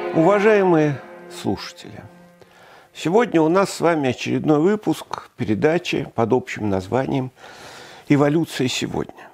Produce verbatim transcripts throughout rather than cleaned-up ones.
Уважаемые слушатели, сегодня у нас с вами очередной выпуск передачи под общим названием «Эволюция сегодня».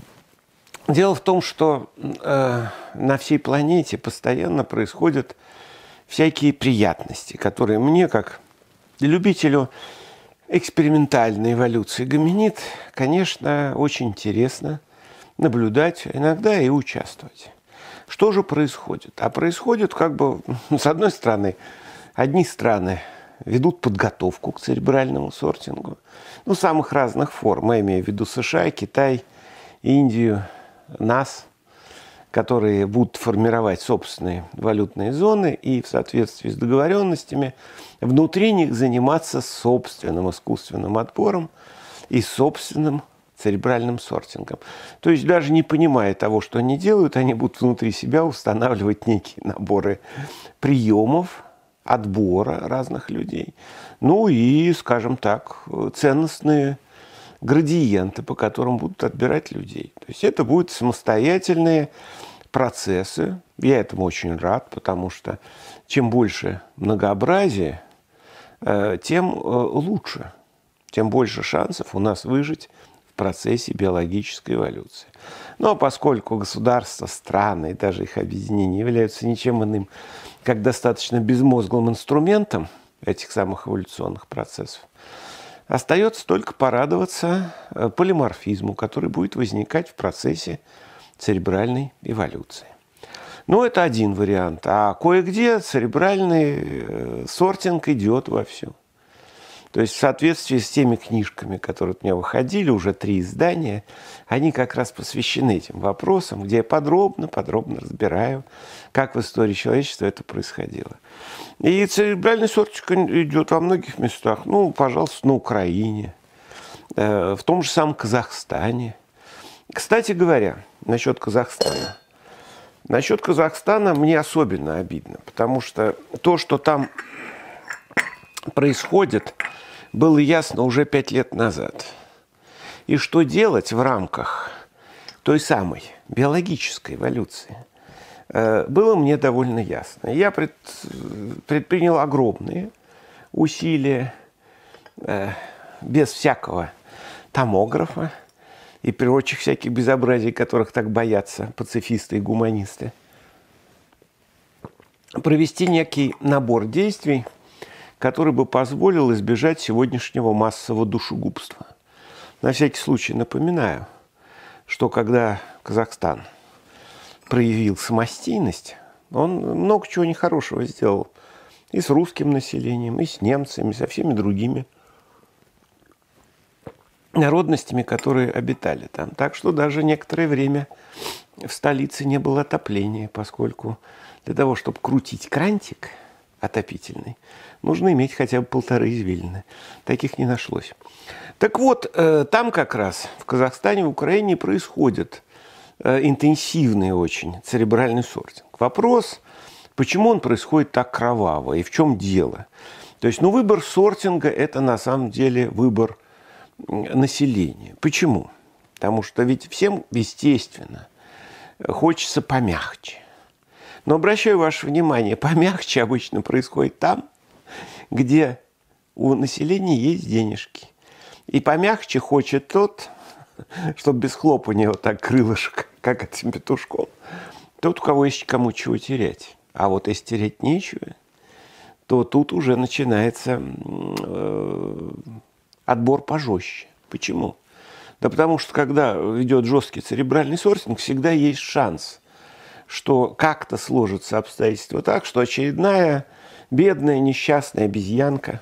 Дело в том, что э, на всей планете постоянно происходят всякие приятности, которые мне, как любителю экспериментальной эволюции гоминид, конечно, очень интересно наблюдать, иногда и участвовать. Что же происходит? А происходит, как бы, с одной стороны, одни страны ведут подготовку к церебральному сортингу, ну, самых разных форм, я имею в виду США, Китай, Индию, нас, которые будут формировать собственные валютные зоны и в соответствии с договоренностями внутри них заниматься собственным искусственным отбором и собственным церебральным сортингом. То есть даже не понимая того, что они делают, они будут внутри себя устанавливать некие наборы приемов, отбора разных людей. Ну и, скажем так, ценностные градиенты, по которым будут отбирать людей. То есть это будут самостоятельные процессы. Я этому очень рад, потому что чем больше многообразия, тем лучше, тем больше шансов у нас выжить в процессе биологической эволюции. Но поскольку государства, страны и даже их объединения являются ничем иным, как достаточно безмозглым инструментом этих самых эволюционных процессов, остается только порадоваться полиморфизму, который будет возникать в процессе церебральной эволюции. Ну, это один вариант. А кое-где церебральный сортинг идет вовсю. То есть в соответствии с теми книжками, которые у меня выходили, уже три издания, они как раз посвящены этим вопросам, где я подробно-подробно разбираю, как в истории человечества это происходило. И церебральный сортинг идет во многих местах. Ну, пожалуйста, на Украине, в том же самом Казахстане. Кстати говоря, насчет Казахстана. Насчет Казахстана мне особенно обидно, потому что то, что там происходит, было ясно уже пять лет назад. И что делать в рамках той самой биологической эволюции, было мне довольно ясно. Я пред, предпринял огромные усилия, без всякого томографа и прочих всяких безобразий, которых так боятся пацифисты и гуманисты, провести некий набор действий, который бы позволил избежать сегодняшнего массового душегубства. На всякий случай напоминаю, что когда Казахстан проявил самостийность, он много чего нехорошего сделал и с русским населением, и с немцами, и со всеми другими народностями, которые обитали там. Так что даже некоторое время в столице не было отопления, поскольку для того, чтобы крутить крантик отопительный, нужно иметь хотя бы полторы извилины. Таких не нашлось. Так вот, там как раз, в Казахстане, в Украине происходит интенсивный очень церебральный сортинг. Вопрос, почему он происходит так кроваво и в чем дело? То есть, ну, выбор сортинга – это на самом деле выбор населения. Почему? Потому что ведь всем, естественно, хочется помягче. Но обращаю ваше внимание, помягче обычно происходит там, где у населения есть денежки. И помягче хочет тот, чтобы без хлопания вот так крылышек, как этим петушком, тот, у кого есть кому чего терять. А вот если терять нечего, то тут уже начинается э, отбор пожестче. Почему? Да потому что, когда идет жесткий церебральный сортинг, всегда есть шанс, что как-то сложатся обстоятельства так, что очередная бедная несчастная обезьянка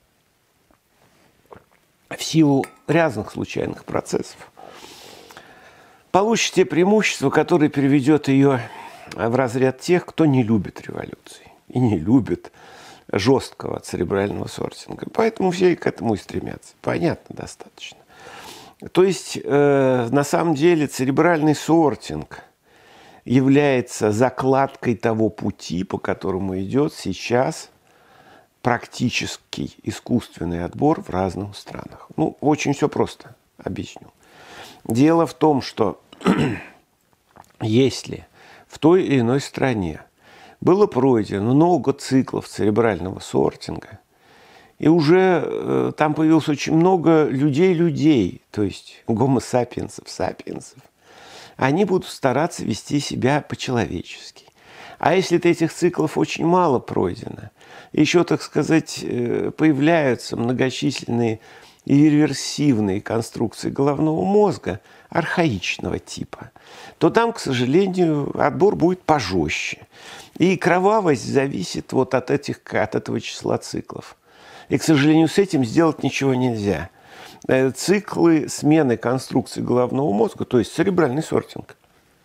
в силу разных случайных процессов получит те преимущества, которые переведет ее в разряд тех, кто не любит революции и не любит жесткого церебрального сортинга. Поэтому все к этому и стремятся. Понятно достаточно. То есть, э, на самом деле, церебральный сортинг является закладкой того пути, по которому идет сейчас практический искусственный отбор в разных странах. Ну, очень все просто объясню. Дело в том, что если в той или иной стране было пройдено много циклов церебрального сортинга, и уже э, там появилось очень много людей-людей, то есть гомо-сапиенсов, сапиенсов. Они будут стараться вести себя по-человечески. А если этих циклов очень мало пройдено, еще, так сказать, появляются многочисленные и реверсивные конструкции головного мозга архаичного типа, то там, к сожалению, отбор будет пожестче. И кровавость зависит вот от, этих, от этого числа циклов. И, к сожалению, с этим сделать ничего нельзя. Циклы смены конструкции головного мозга, то есть церебральный сортинг,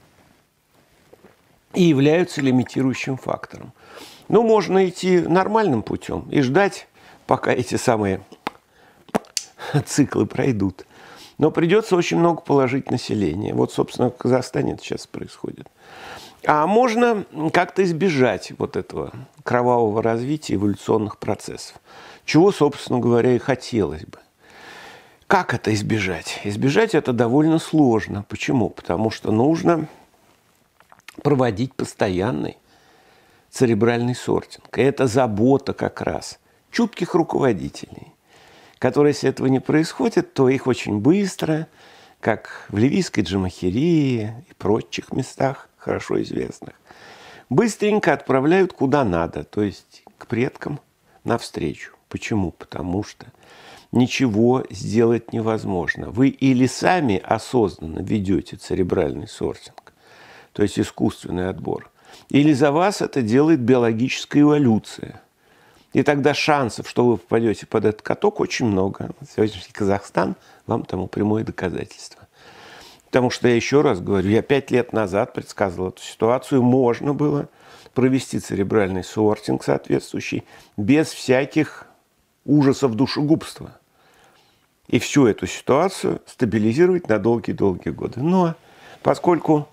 и являются лимитирующим фактором. Ну, можно идти нормальным путем и ждать, пока эти самые циклы пройдут. Но придется очень много положить населения. Вот, собственно, в Казахстане это сейчас происходит. А можно как-то избежать вот этого кровавого развития эволюционных процессов, чего, собственно говоря, и хотелось бы. Как это избежать? Избежать это довольно сложно. Почему? Потому что нужно проводить постоянный церебральный сортинг. И это забота как раз чутких руководителей, которые, если этого не происходит, то их очень быстро, как в ливийской Джамахирии и прочих местах, хорошо известных, быстренько отправляют куда надо, то есть к предкам навстречу. Почему? Потому что ничего сделать невозможно. Вы или сами осознанно ведете церебральный сортинг, то есть искусственный отбор, или за вас это делает биологическая эволюция. И тогда шансов, что вы попадете под этот каток, очень много. Сегодняшний Казахстан вам тому прямое доказательство. Потому что я еще раз говорю, я пять лет назад предсказывал эту ситуацию, можно было провести церебральный сортинг соответствующий без всяких ужасов душегубства. И всю эту ситуацию стабилизировать на долгие-долгие годы. Но поскольку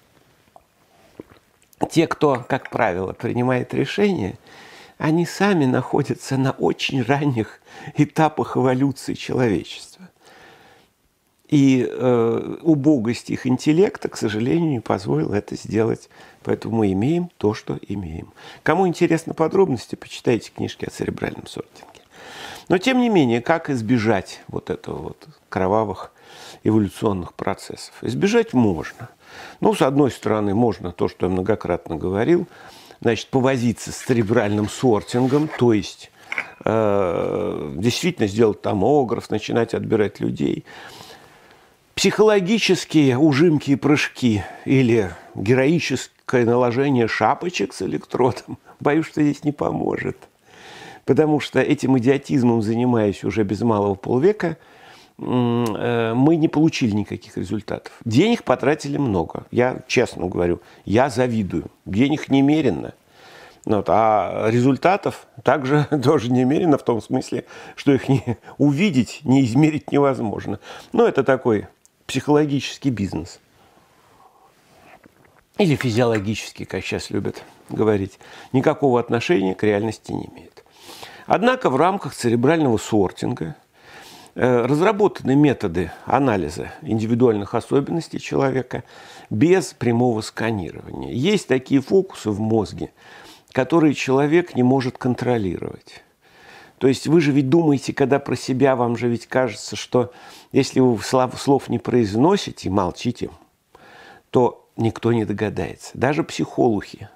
те, кто, как правило, принимает решения, они сами находятся на очень ранних этапах эволюции человечества. И э, убогость их интеллекта, к сожалению, не позволила это сделать. Поэтому мы имеем то, что имеем. Кому интересны подробности, почитайте книжки о церебральном сортинге. Но, тем не менее, как избежать вот этого вот кровавых эволюционных процессов? Избежать можно. Ну, с одной стороны, можно то, что я многократно говорил, значит, повозиться с церебральным сортингом, то есть э, действительно сделать томограф, начинать отбирать людей. Психологические ужимки и прыжки или героическое наложение шапочек с электродом, боюсь, что здесь не поможет. Потому что этим идиотизмом, занимаясь уже без малого полвека, мы не получили никаких результатов. Денег потратили много. Я честно говорю, я завидую. Денег немерено. Вот. А результатов также тоже немерено в том смысле, что их не увидеть, не измерить невозможно. Но это такой психологический бизнес. Или физиологический, как сейчас любят говорить. Никакого отношения к реальности не имеет. Однако в рамках церебрального сортинга разработаны методы анализа индивидуальных особенностей человека без прямого сканирования. Есть такие фокусы в мозге, которые человек не может контролировать. То есть вы же ведь думаете, когда про себя, вам же ведь кажется, что если вы слов не произносите, молчите, то никто не догадается. Даже психологи.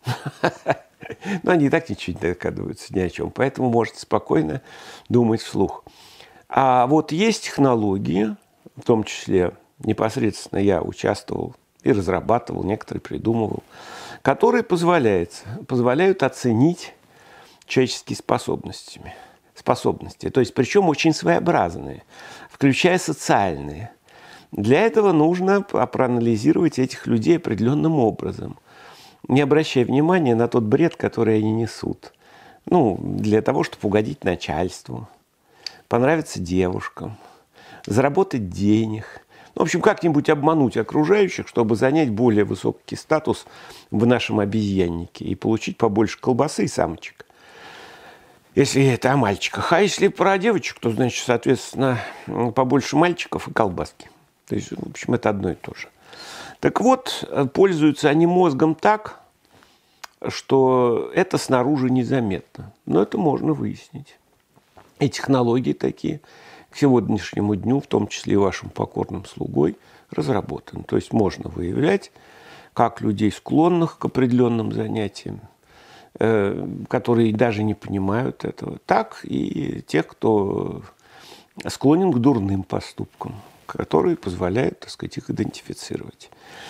Но они и так ничего не догадываются ни о чем. Поэтому можете спокойно думать вслух. А вот есть технологии, в том числе непосредственно я участвовал и разрабатывал, некоторые придумывал, которые позволяют, позволяют оценить человеческие способностями, способности. То есть, причем очень своеобразные, включая социальные. Для этого нужно проанализировать этих людей определенным образом, не обращая внимания на тот бред, который они несут. Ну, для того, чтобы угодить начальству, понравиться девушкам, заработать денег. В общем, как-нибудь обмануть окружающих, чтобы занять более высокий статус в нашем обезьяннике и получить побольше колбасы и самочек. Если это о мальчиках. А если про девочек, то, значит, соответственно, побольше мальчиков и колбаски. То есть, в общем, это одно и то же. Так вот, пользуются они мозгом так, что это снаружи незаметно. Но это можно выяснить. И технологии такие к сегодняшнему дню, в том числе и вашим покорным слугой, разработаны. То есть можно выявлять как людей, склонных к определенным занятиям, э, которые даже не понимают этого, так и тех, кто склонен к дурным поступкам, которые позволяют, так сказать, их идентифицировать.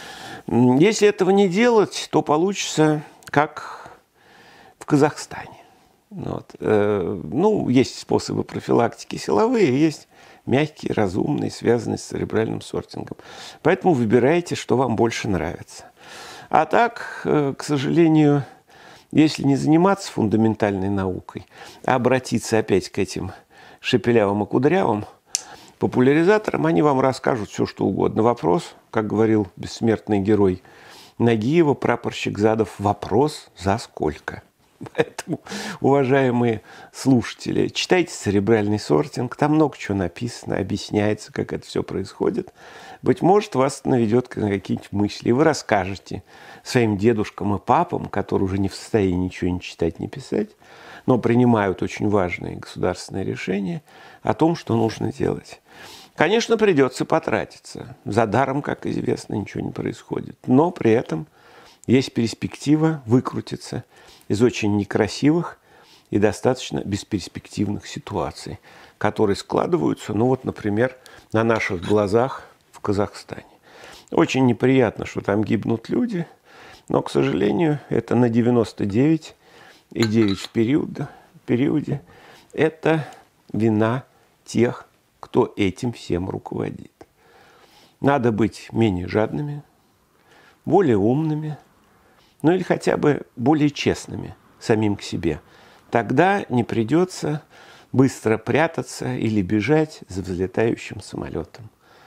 Если этого не делать, то получится как в Казахстане. Вот. Ну, есть способы профилактики силовые, есть мягкие, разумные, связанные с церебральным сортингом. Поэтому выбирайте, что вам больше нравится. А так, к сожалению, если не заниматься фундаментальной наукой, а обратиться опять к этим шепелявым и кудрявым популяризаторам, они вам расскажут все, что угодно. Вопрос, как говорил бессмертный герой Нагиева, прапорщик Задов, вопрос за сколько? Поэтому, уважаемые слушатели, читайте «Церебральный сортинг», там много чего написано, объясняется, как это все происходит. Быть может, вас наведет на какие-нибудь мысли, и вы расскажете своим дедушкам и папам, которые уже не в состоянии ничего не читать, не писать, но принимают очень важные государственные решения о том, что нужно делать. Конечно, придется потратиться. За даром, как известно, ничего не происходит. Но при этом есть перспектива выкрутиться из очень некрасивых и достаточно бесперспективных ситуаций, которые складываются, ну вот, например, на наших глазах в Казахстане. Очень неприятно, что там гибнут люди, но, к сожалению, это на девяносто девять и девять в периоде, периоде это вина тех, кто этим всем руководит. Надо быть менее жадными, более умными, ну или хотя бы более честными самим к себе. Тогда не придется быстро прятаться или бежать за взлетающим самолетом.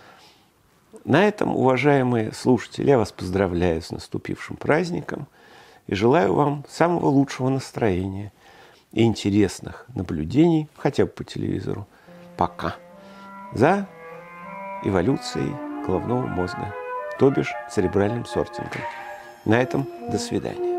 На этом, уважаемые слушатели, я вас поздравляю с наступившим праздником и желаю вам самого лучшего настроения и интересных наблюдений, хотя бы по телевизору. Пока. За эволюцией головного мозга, то бишь церебральным сортингом. На этом до свидания.